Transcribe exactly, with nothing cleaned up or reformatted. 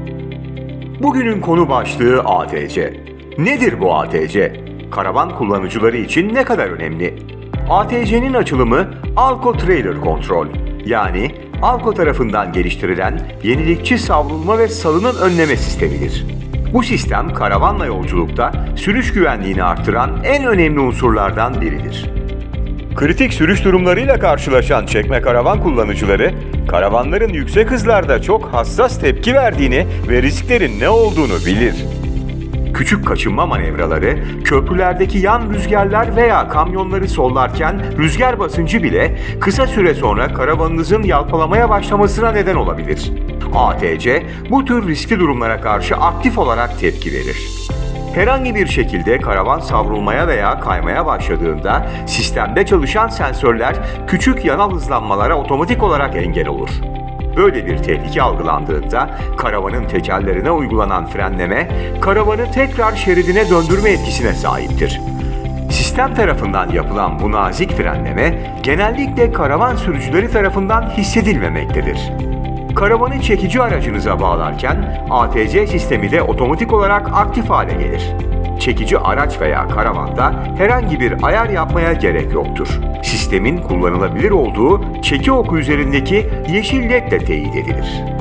Bugünün konu başlığı A T C. Nedir bu A T C? Karavan kullanıcıları için ne kadar önemli? A T C'nin açılımı Alco Trailer Control, yani Alco tarafından geliştirilen yenilikçi savrulma ve salınım önleme sistemidir. Bu sistem karavanla yolculukta sürüş güvenliğini artıran en önemli unsurlardan biridir. Kritik sürüş durumlarıyla karşılaşan çekme karavan kullanıcıları, karavanların yüksek hızlarda çok hassas tepki verdiğini ve risklerin ne olduğunu bilir. Küçük kaçınma manevraları, köprülerdeki yan rüzgarlar veya kamyonları sollarken rüzgar basıncı bile kısa süre sonra karavanınızın yalpalamaya başlamasına neden olabilir. A T C bu tür riskli durumlara karşı aktif olarak tepki verir. Herhangi bir şekilde karavan savrulmaya veya kaymaya başladığında sistemde çalışan sensörler küçük yanal hızlanmalara otomatik olarak engel olur. Böyle bir tehlike algılandığında karavanın tekerlerine uygulanan frenleme, karavanı tekrar şeridine döndürme etkisine sahiptir. Sistem tarafından yapılan bu nazik frenleme genellikle karavan sürücüleri tarafından hissedilmemektedir. Karavanı çekici aracınıza bağlarken A T C sistemi de otomatik olarak aktif hale gelir. Çekici araç veya karavanda herhangi bir ayar yapmaya gerek yoktur. Sistemin kullanılabilir olduğu çeki oku üzerindeki yeşil led ile teyit edilir.